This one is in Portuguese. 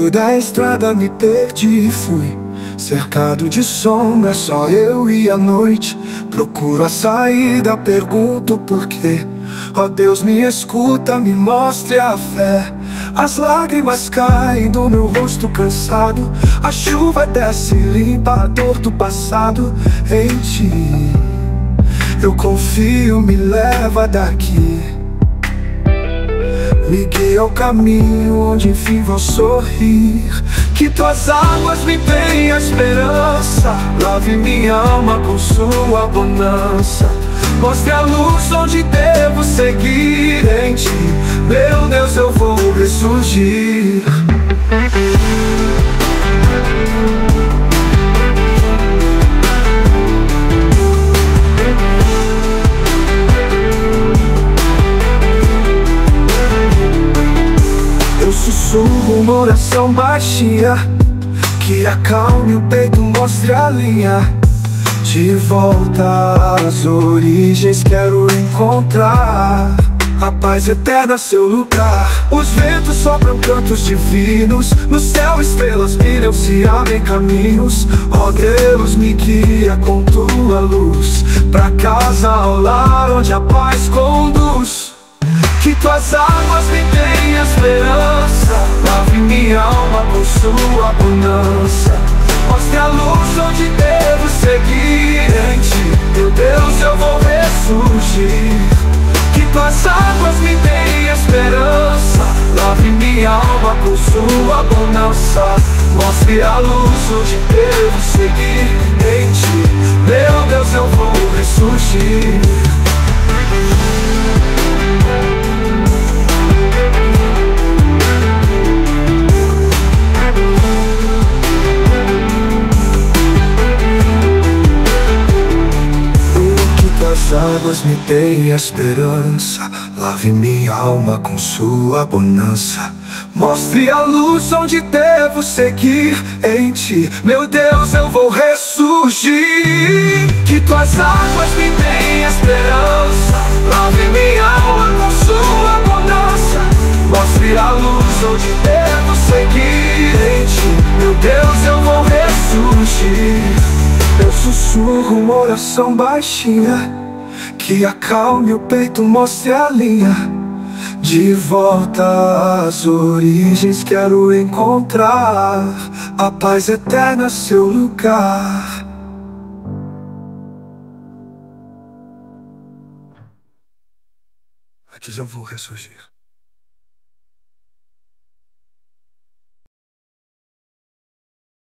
meio da estrada me perdi e fui cercado de sombra, só eu e a noite. Procuro a saída, pergunto por quê. Ó Deus, me escuta, me mostre a fé. As lágrimas caem do meu rosto cansado, a chuva desce e limpa a dor do passado. Em ti eu confio, me leva daqui, me guia ao caminho onde enfim vou sorrir. Que tuas águas me deem a esperança, lave minha alma com sua bonança. Mostre a luz onde devo seguir. Em ti, meu Deus, eu vou ressurgir. Eu sussurro uma oração baixinha, que acalme o peito, mostre a linha. De volta às origens quero encontrar a paz eterna, seu lugar. Os ventos sopram cantos divinos, no céu estrelas brilham, se abrem caminhos. Ó Deus, me guia com tua luz, pra casa, ao lar onde a paz conduz. Que tuas águas me deem a esperança, lave minha alma com sua bonança. Mostre a luz onde devo seguir. Em ti, meu Deus, eu vou ressurgir. Que tuas águas me deem esperança, lave minha alma com sua bonança. Mostre a luz onde devo seguir. Em ti, meu Deus, eu vou ressurgir. As águas me deem esperança, lave minha alma com sua bonança. Mostre a luz onde devo seguir. Em ti, meu Deus, eu vou ressurgir. Que tuas águas me deem esperança, lave minha alma com sua bonança. Mostre a luz onde devo seguir. Em ti, meu Deus, eu vou ressurgir. Eu sussurro uma oração baixinha, que acalme o peito, mostre a linha. De volta às origens quero encontrar a paz eterna, seu lugar. Antes eu vou ressurgir.